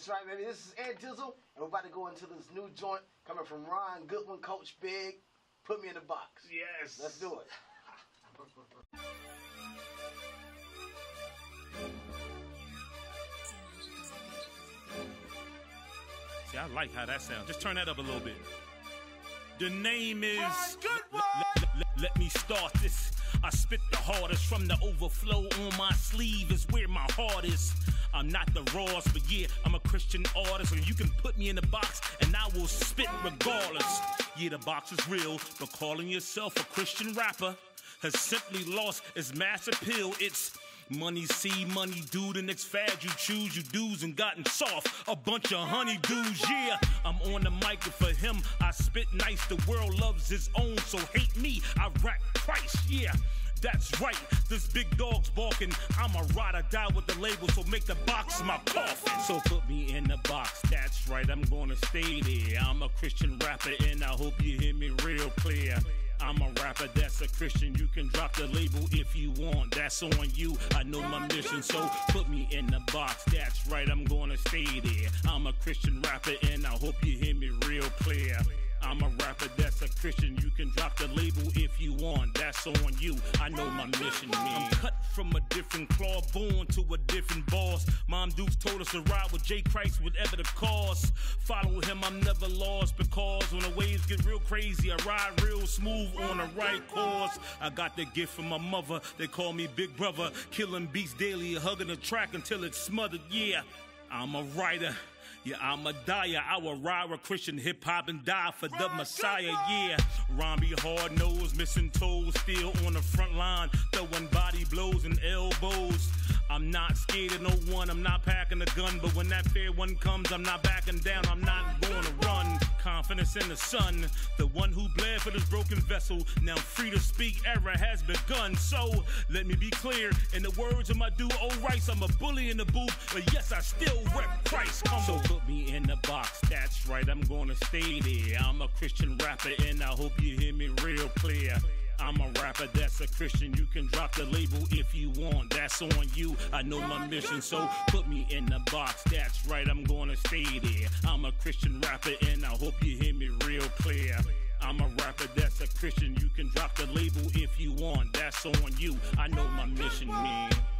That's right, baby. This is Ed Dizzle, and we're about to go into this new joint coming from Ron Goodwin, Coach Big. Put me in the box. Yes. Let's do it. See, I like how that sounds. Just turn that up a little bit. The name is Goodwin. Let me start this. I spit the hardest from the overflow on my sleeve is where my heart is. I'm not the Ross, but yeah, I'm a Christian artist, and you can put me in the box and I will spit regardless. Yeah, the box is real, but calling yourself a Christian rapper has simply lost its mass appeal. It's money see, money do, the next fad you choose, you do's and gotten soft, a bunch of honeydews, yeah. I'm on the mic and for him, I spit nice, the world loves his own, so hate me, I rap Christ, yeah. That's right, this big dog's barking, I'm a ride or die with the label, so make the box my coffin. So put me in the box, that's right, I'm gonna stay there. I'm a Christian rapper and I hope you hear me real clear. I'm a rapper that's a Christian, you can drop the label if you want, that's on you, I know my mission, so put me in the box, that's right, I'm gonna stay there. I'm a Christian rapper and I hope you hear me real clear. I'm a rapper that's a Christian, you can drop the label if you want, that's on you, I know my mission, man. I'm cut from a different cloth, born to a different boss. Mom Dukes told us to ride with J. Christ, whatever the cost. Follow him, I'm never lost, because when the waves get real crazy, I ride real smooth on the right course. I got the gift from my mother, they call me Big Brother, killing beats daily, hugging the track until it's smothered, yeah. I'm a writer. Yeah, I'm a dyer, I will ride a Christian hip-hop and die for the Messiah, yeah. Romby hard nose, missing toes, still on the front line, throwing body blows and elbows. I'm not scared of no one, I'm not packing a gun, but when that fair one comes, I'm not backing down, I'm not going to run. Confidence in the sun, the one who bled for this broken vessel, now free to speak, era has begun. So, let me be clear, in the words of my dude O-Rice, I'm a bully in the booth, but yes, I still rep Christ. So put me in the box, that's right, I'm gonna stay there. I'm a Christian rapper and I hope you hear me real clear. I'm a rapper that's a Christian, you can drop the label if you want, that's on you, I know my mission, so put me in the box, that's right, I'm gonna stay there. I'm a Christian rapper and I hope you hear me real clear. I'm a rapper that's a Christian, you can drop the label if you want, that's on you, I know my mission, man.